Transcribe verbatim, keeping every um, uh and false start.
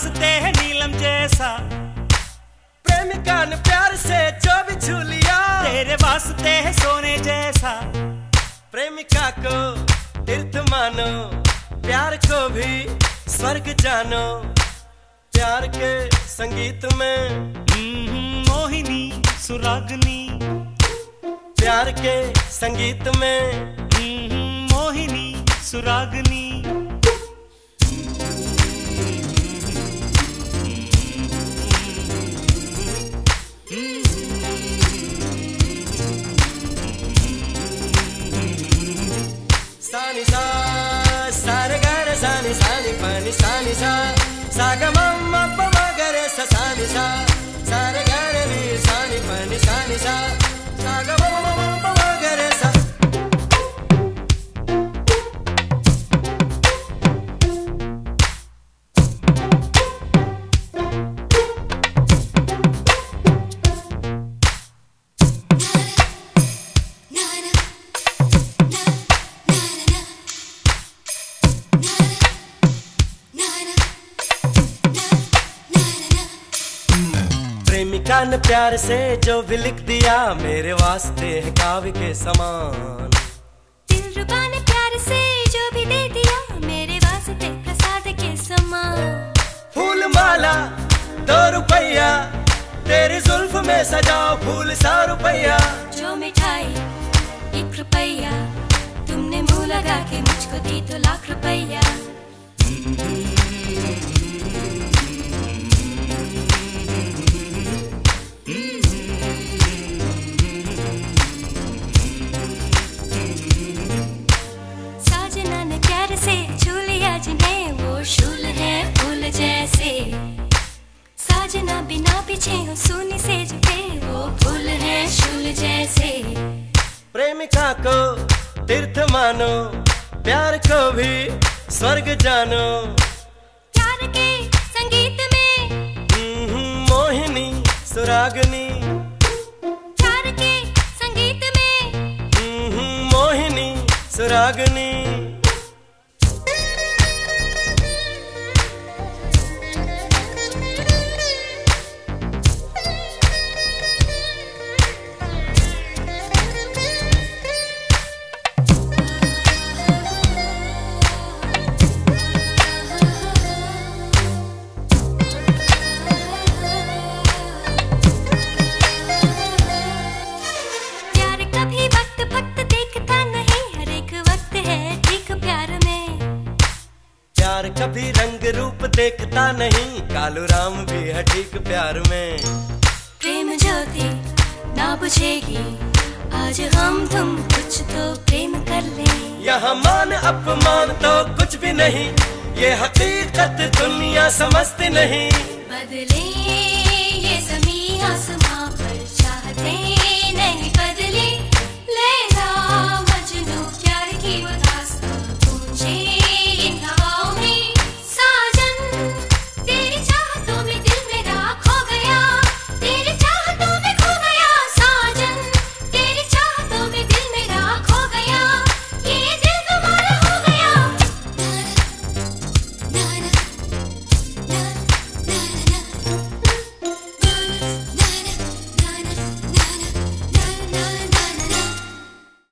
वास्ते है नीलम जैसा, प्रेमिका ने प्यार से जो भी छू लिया तेरे वास्ते है सोने जैसा। प्रेमिका को तीर्थ मानो, प्यार को भी स्वर्ग जानो। प्यार के संगीत में मोहिनी सुरागनी, प्यार के संगीत में मोहिनी सुरागनी। सानी सा सारे गारे सानी सानी पानी सानी सा सागा मम्मा पमा गरे सा सानी सा सारे गारे नी सानी पानी सानी सा सागा मम्मा पमा गरे सा। प्रेमिका ने प्यार से जो भी लिख दिया मेरे वास्ते है काव्य के समान। दिलरुबा ने प्यार से जो भी दे दिया मेरे वास्ते प्रसाद के समान। फूल माला दो रुपया तेरी जुल्फ में सजाओ फूल सा रुपया। जो मिठाई एक रुपया तुमने मुंह लगा के मुझको दी तो लाख रुपया। साजना ने प्यार से छू लिया जिन्हें वो शूल है फूल जैसे। साजना बिना पीछे हो सुनी से पे वो फूल है शूल जैसे। प्रेमिका को तीर्थ मानो, प्यार को भी स्वर्ग जानो। प्यार के संगीत में मोहिनी सुरागनी, प्यार के संगीत में मोहिनी सुरागनी। प्यार कभी रंग रूप देखता नहीं, कालू राम भी है ठीक प्यार में। प्रेम ज्योति ना बुझेगी आज हम तुम कुछ तो प्रेम कर ले। यहाँ मान अपमान तो कुछ भी नहीं, ये हकीकत दुनिया समझती नहीं। बदले